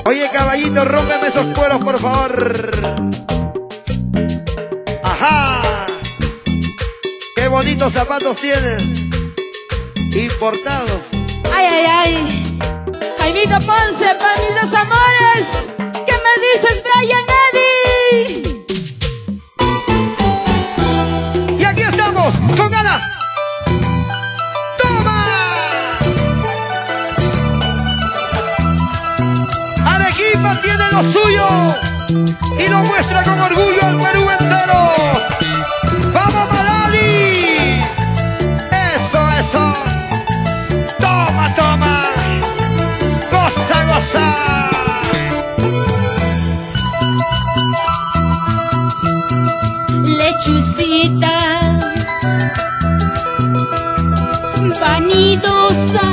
Oye, caballito, rómpeme esos cueros, por favor. ¡Ajá! ¡Qué bonitos zapatos tienen! Importados. ¡Ay, ay, ay! Jaimito Ponce, para mis dos amores. ¿Qué me dices, Brian Eddy? Y aquí estamos, con ganas. ¡Toma! Arequipa tiene lo suyo y lo muestra con orgullo al Perú entero. ¡Vamos, Maladi! ¡Eso, eso! ¡Toma, toma! ¡Goza, goza! Lechucita vanidosa,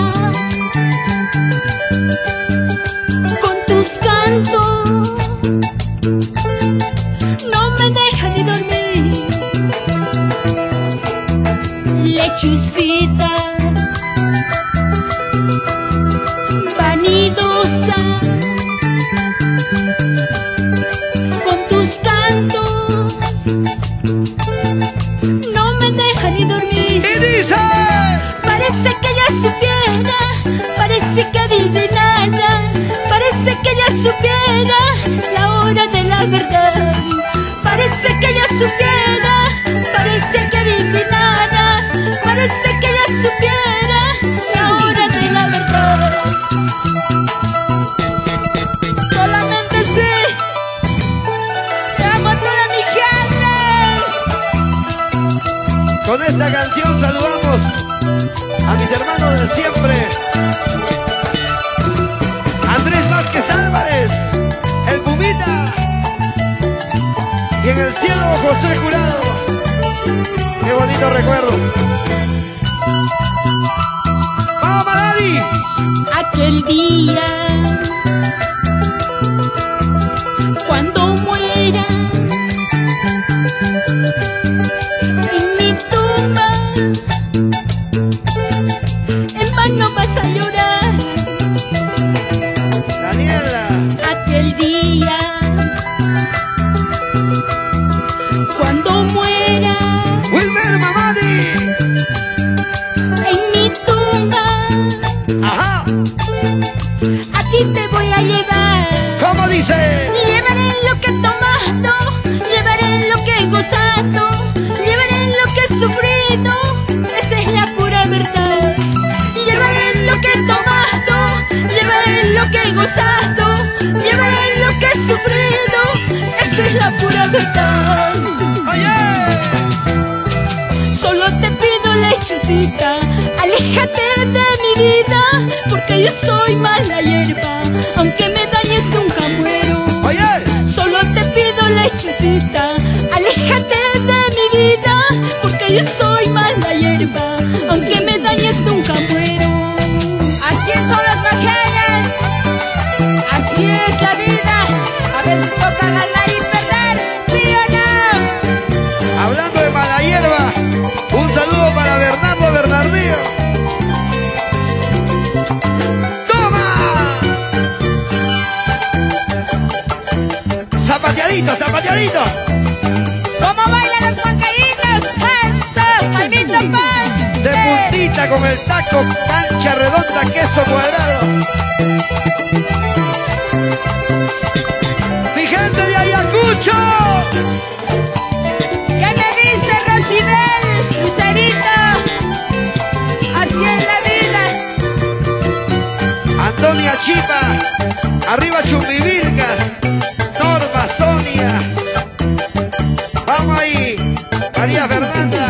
con tus cantos no me deja ni dormir. Lechucita vanidosa, con tus cantos no me deja ni dormir. Y dice: parece que ya supiera, parece que adivinara, parece que ya supiera la hora de la verdad. Parece que ya supiera, parece que adivinara, parece que ya supiera la hora de la verdad. Solamente sé, te amo a toda mi gente. con esta canción saludamos a mis hermanos de siempre. Andrés Vázquez Álvarez, el Pumita. Y en el cielo, José Jurado. Qué bonitos recuerdos. ¡Vamos, Maladi! Aquel día, cuando muera, en mi tumba, en vano vas a llorar. Daniela. Aquel día, cuando muera, Wilmer Mamadi. en mi tumba, Ajá. a ti te voy a llevar. ¿Cómo dice? Llevaré lo que he tomado, llevaré lo que he gozado, llevaré lo que he sufrido, esa es la pura verdad. Llevaré lo que he tomado, llevaré lo que he gozado, llevaré lo que he sufrido, esa es la pura verdad. ¡Oye! Solo te pido, lechucita, aléjate de mi vida, porque yo soy mala hierba, aunque me dañes nunca muero. ¡Oye! Solo te pido, lechucita, aléjate de mi vida, porque yo soy mala hierba, aunque me dañes nunca muero. Así son las mujeres, así es la vida, a veces toca ganar y perder, ¿sí o no? Hablando de mala hierba, un saludo para Bernardo Bernardillo. ¡Toma! Zapateadito, zapateadito. ¿Cómo bailan los huancaínos? ¡Eso! ¡Jaimito Ponce! De puntita con el taco, cancha redonda, queso cuadrado. Mi gente de Ayacucho. ¿Qué me dice Rosibel, Lucerito? Así es la vida. Antonia Chipa, arriba Chumbivilcas, Norma, Sonia. Vamos ahí, María Fernanda.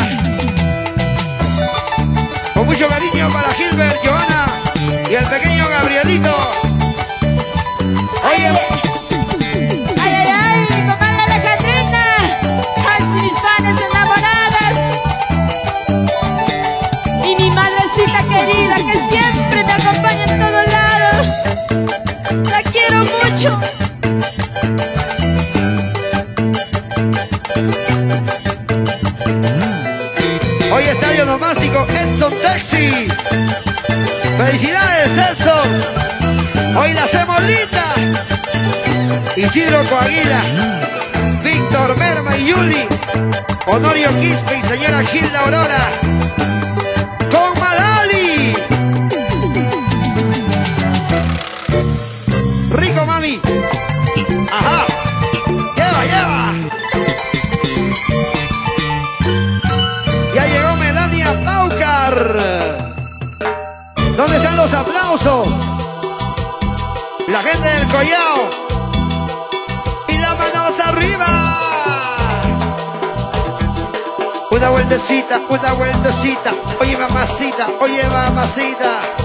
Con mucho cariño para Gilbert, Joana y el pequeño Gabrielito. Oye, Ay, ay, ay, comadre Alejandrina, ay, mis fans enamoradas. Y mi madrecita querida que siempre me acompaña en todos lados. La quiero mucho. hoy estadio nomástico Edson Taxi. Felicidades, Edson. Hoy la hacemos linda. Isidro Coaguila, Víctor Merma y Yuli, Honorio Quispe y señora Gilda Aurora, con Madali. Rico, mami. Ajá. Lleva, lleva. Ya llegó Melania Paucar. ¿Dónde están los aplausos? La gente del Collao. Y las manos arriba. Una vueltecita, una vueltecita. Oye, mamacita, oye, mamacita.